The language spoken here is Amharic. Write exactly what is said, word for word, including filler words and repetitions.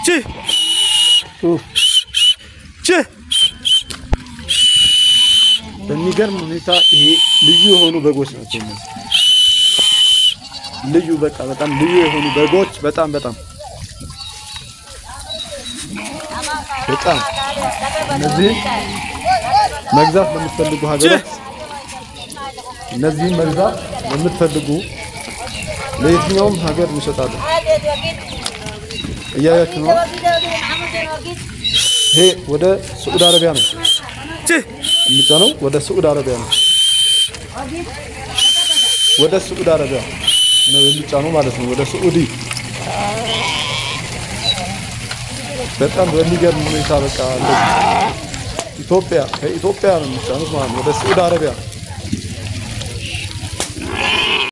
ቺ ቺ በሚገርም ሁኔታ ይሄ ልዩ የሆኑ በጎች ናቸው። ልዩ በቃ በጣም ልዩ የሆኑ በጎች በጣም በጣም በጣም እነዚህ መግዛት ለምትፈልጉ ሀገራት እነዚህ መግዛት ለምትፈልጉ ለየትኛውም ሀገር ይሰጣሉ። እያያችሁ ነው። ይሄ ወደ ሳዑዲ አረቢያ ነው የሚጫነው። ወደ ሳዑዲ አረቢያ ነው ወደ ሳዑዲ አረቢያ ነው የሚጫነው ማለት ነው። ወደ ሳዑዲ በጣም በሚገርም ሁኔታ በቃ ኢትዮጵያ ከኢትዮጵያ ነው የሚጫኑት ማለት ነው ወደ ሳዑዲ አረቢያ